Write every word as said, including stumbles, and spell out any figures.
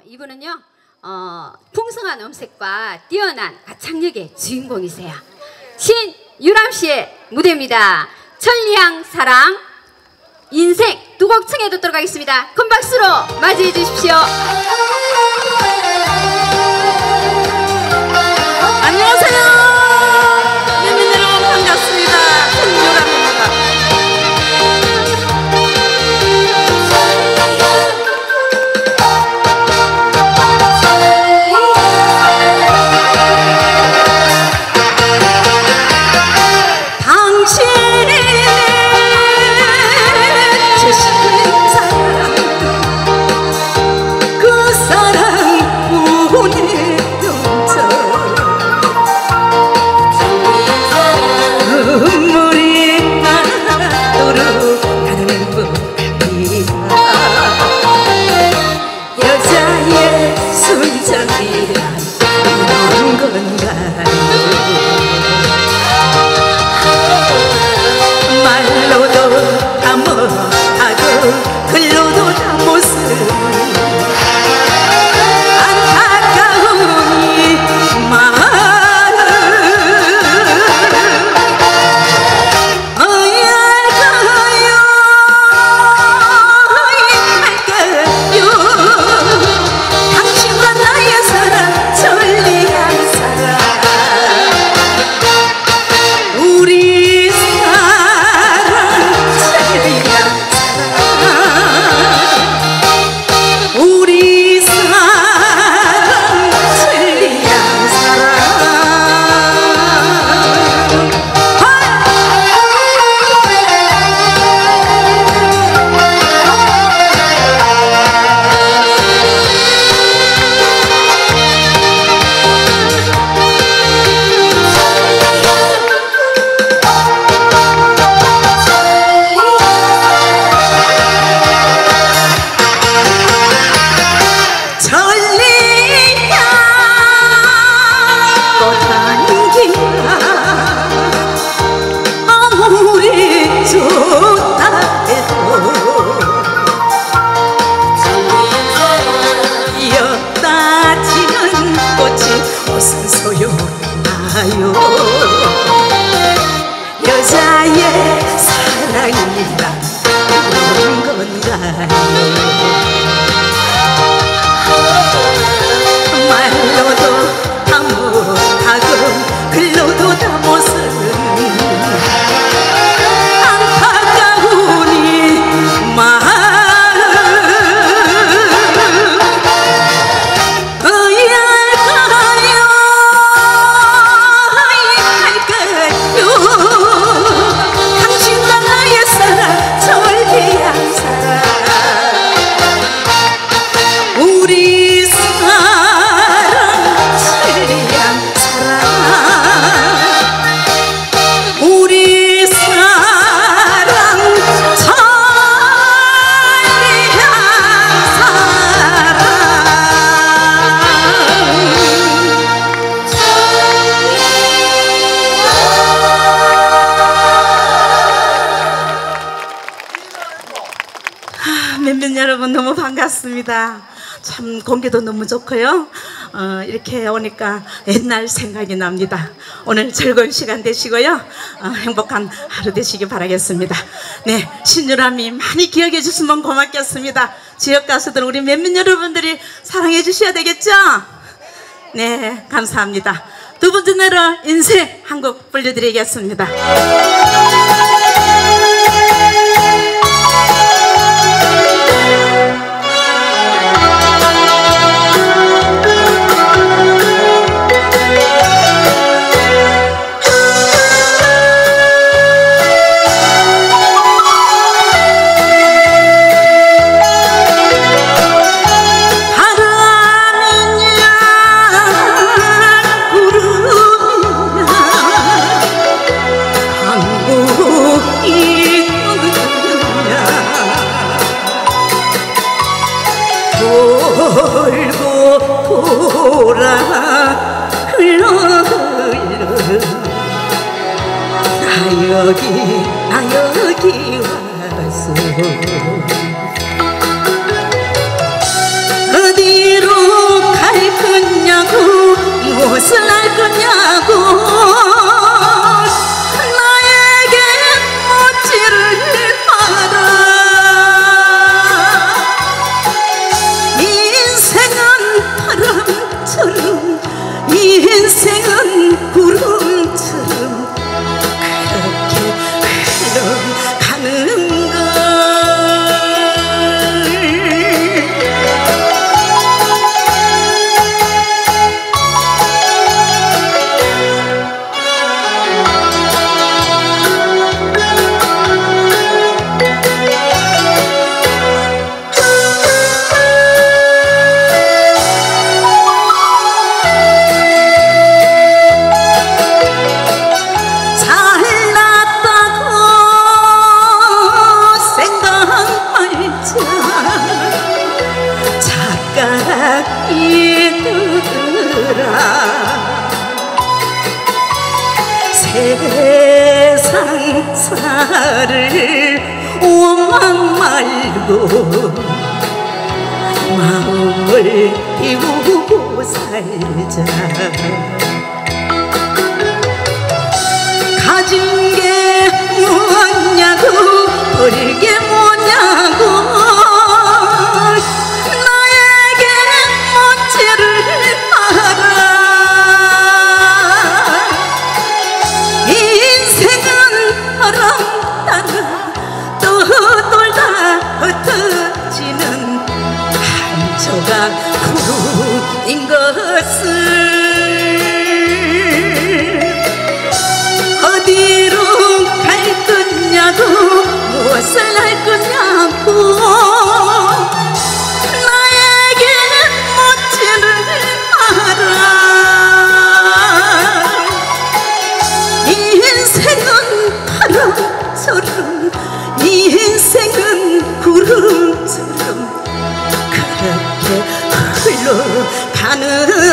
이분은요 어, 풍성한 음색과 뛰어난 가창력의 주인공이세요. 신유람 씨의 무대입니다. 천리향 사랑 인생 두 곡 청해 듣도록 하겠습니다. 큰 박수로 맞이해 주십시오. 안녕하세요. 민민 여러분 반갑습니다. 신유람입니다. 여자의 사랑이란 그런 건가요? 말로도 다 못하고 글로도 다 못쓰는 안타까우니 마음 여러분 너무 반갑습니다. 참 공기도 너무 좋고요. 어, 이렇게 오니까 옛날 생각이 납니다. 오늘 즐거운 시간 되시고요. 어, 행복한 하루 되시기 바라겠습니다. 네, 신유람이 많이 기억해 주시면 고맙겠습니다. 지역 가수들 우리 면민 여러분들이 사랑해 주셔야 되겠죠? 네, 감사합니다. 두 번째 노래 인생 한 곡 불러드리겠습니다. 돌아 흘러 흘러 나 여기 나 여기 왔어 어디로 이들아 세상사를 원망 말고 마음을 비우고 살자. 가진 게 뭐냐고 버릴 게 뭐냐고 나에게 묻지를 마라. 인생은 바람 따라 떠돌다 흩어지는 한 조각 구름인 것을 어디로 갈 거냐고 무엇을 할 거냐고 나에게 묻지를 마라. 인생은 바람처럼 인생은 구름처럼 그렇게 흘러가는